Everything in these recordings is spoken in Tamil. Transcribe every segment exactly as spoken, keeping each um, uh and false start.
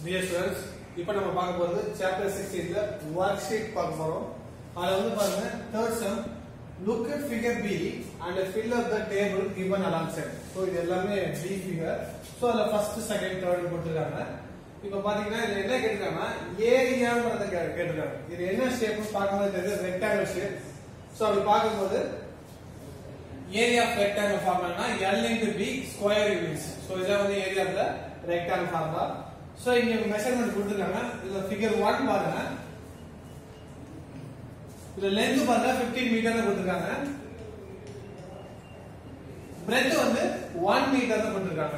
Dear students, இப்போ நம்ம பார்க்க போறது chapter sixteen ல worksheet பார்க்க போறோம். அதுல வந்து பாருங்க third sum, look at figure B and fill up the table given alongside. So இது எல்லாமே B figure. So அதுல first, second, third போட்டுருக்காங்க. இப்போ பாத்தீங்கன்னா இதுல என்ன கேட்டிருக்காங்கன்னா ஏரியாங்கறத கேட்டிருக்காங்க. இது என்ன ஷேப்னு பார்க்கும்போது தெரியுது ரெக்டாங்கிள் ஷேப். சோ அப்படி பார்க்கும்போது area of rectangle formula L into B square units. So இத வந்து area of the rectangle formula. So இங்க மெஷர்மென்ட் கொடுத்திருக்காங்க. இதுல ஃபிகர் one பாருங்க. இதுல லெந்த் பாருங்க fifteen மீட்டர்னு கொடுத்திருக்காங்க. பிரெத் வந்து one மீட்டர்னு கொடுத்திருக்காங்க.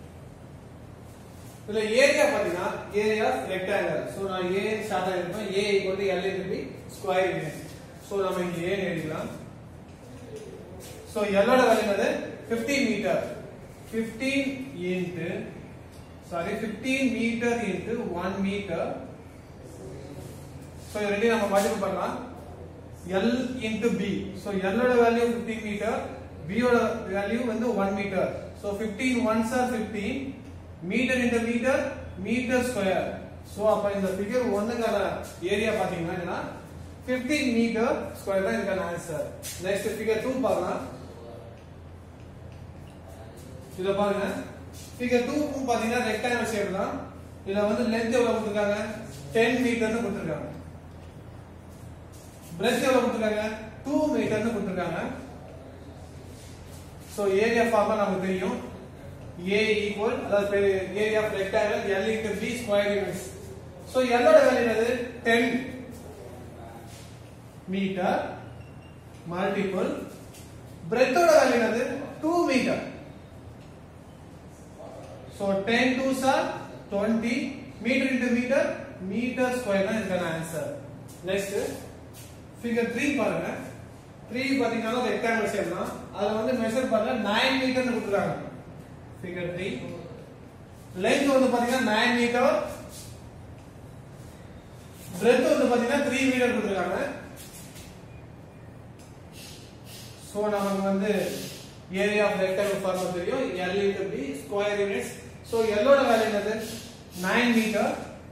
இதுல ஏரியா பாத்தீங்கன்னா ஏரியா ஆஃப் ரெக்டாங்கிள். சோ நான் A ஷார்ட்டா எழுதுறேன். A L into B square unit. So நாம இங்க A எழுதிக்கலாம். சோ L ஓட வேல்யூ என்னது fifteen metre. fifteen into sorry fifteen meter into one meter. So ready நம்ம மல்டிபிள் பண்ணலாம். L into B. So L ஓட வேல்யூ fifteen meter, B ஓட வேல்யூ வந்து one meter. So fifteen ones are fifteen, meter into meter, meter square. So அப்ப இந்த ஃபிகர் one கான ஏரியா பாத்தீங்கன்னா என்ன fifteen meter square தான் இதுக்கான ஆன்சர். நெக்ஸ்ட் ஃபிகர் two பார்க்கலாம். இத பாருங்க. ஃபிகர் two க்கு பாத்தீங்கன்னா ரெக்டாங்கிள் ஷேப் தான். இதுல வந்து லெந்த் எவ்வளவு கொடுத்திருக்காங்க ten மீட்டர்னு கொடுத்திருக்காங்க. பிரெத் எவ்வளவு கொடுத்திருக்காங்க two மீட்டர்னு கொடுத்திருக்காங்க. சோ ஏரியா ஃபார்முலா நமக்கு தெரியும். A equal அதாவது area of rectangle L into B square units. So L ஓட வேல்யூ என்னது ten மீட்டர் மல்டிபிள் பிரெத் ஓட வேல்யூ என்னது two metre. So ten twos are twenty, meter into meter, meter square தான் இதுக்கான ஆன்சர். நெக்ஸ்ட் ஃபிகர் three பாருங்க. three பாத்தீங்கன்னா ரெக்டாங்கிள் ஷேப் தான். அதுல வந்து மெஷர் பாருங்க nine மீட்டர்னு கொடுத்திருக்காங்க. ஃபிகர் three லெந்த் வந்து பாத்தீங்கன்னா nine மீட்டர், பிரெத் வந்து பாத்தீங்கன்னா three மீட்டர் கொடுத்திருக்காங்க. சோ நமக்கு வந்து ஏரியா ஆஃப் ரெக்டாங்கிள் ஃபார்முலா தெரியும். L into B square units. So L ஓட வேல்யூ என்னது nine மீட்டர்,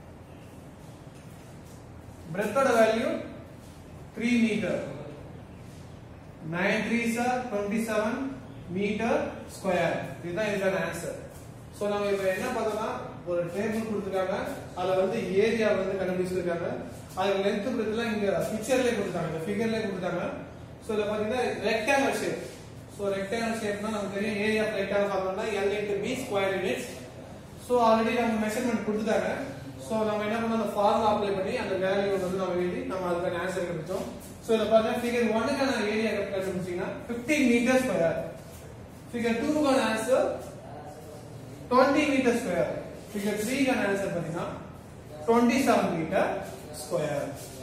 பிரெத் ஓட value three metre. nine threes are twenty-seven metre square. இதுதான் இதுக்கான ஆன்சர். சோ நாம இப்ப என்ன பார்த்தோம்னா ஒரு டேபிள் கொடுத்திருக்காங்க. அதுல வந்து ஏரியா வந்து கண்டுபிடிச்சிருக்காங்க. அதுக்கு லெந்த் பிரெத் எல்லாம் இங்க பிக்சர்லயே கொடுத்தாங்க, இந்த ஃபிகர்லயே கொடுத்தாங்க. சோ இத பாத்தீங்கன்னா rectangle shape. So rectangle shape ना நமக்கு தெரியும் area of rectangle formula L into B square units. So already நம்ம மெஷர்மென்ட் கொடுத்துட்டாங்க. So நம்ம என்ன பண்ணோம் அந்த ஃபார்முலா அப்ளை பண்ணி அந்த வேல்யூ வந்து நம்ம எழுதி நம்ம அதுக்கான ஆன்சர் கண்டுபிடிச்சோம். So இத பாருங்க ஃபிகர் one க்கான ஏரியா கண்டுபிடிச்சீங்கன்னா fifteen metre square. Figure two க்கான answer twenty metre square. Figure three க்கான ஆன்சர் பாத்தீங்கன்னா twenty-seven மீட்டர் ஸ்கொயர்.